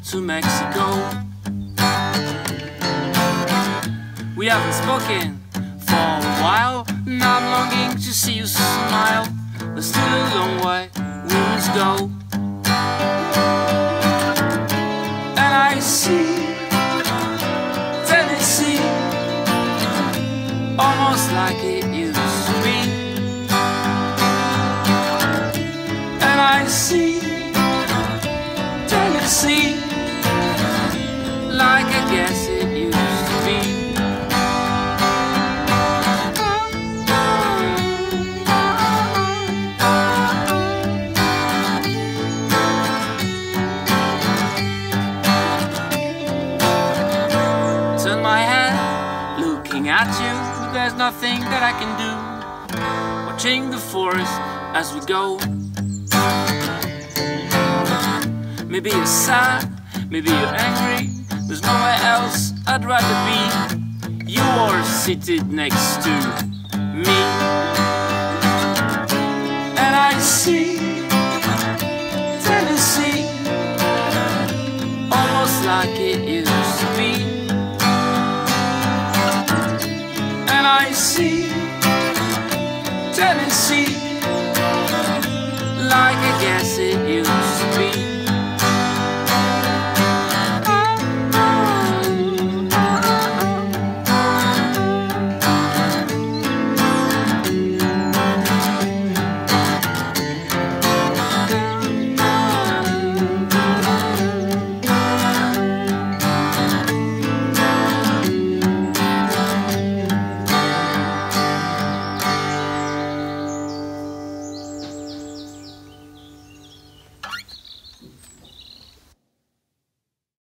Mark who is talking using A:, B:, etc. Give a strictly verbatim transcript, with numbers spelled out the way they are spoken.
A: to Mexico. We haven't spoken for a while, now I'm longing to see you smile. There's still a long way we must go. And I see Tennessee almost like it used to be. And I see Tennessee like I guess it used to be. Turn my head, looking at you, there's nothing that I can do. Watching the forest as we go. Maybe you're sad, maybe you're angry, there's nowhere else I'd rather be. You are seated next to me. And I see Tennessee almost like it used to be. And I see Tennessee like